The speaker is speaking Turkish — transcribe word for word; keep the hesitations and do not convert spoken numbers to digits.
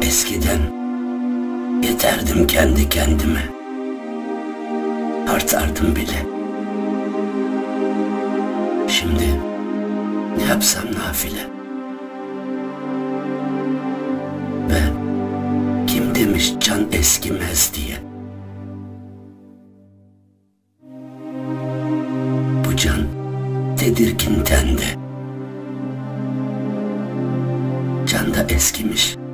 Eskiden yeterdim kendi kendime, artardım bile. Şimdi ne yapsam nafile? Ve kim demiş can eskimez diye? Bu can tedirgin tende, can da eskimiş.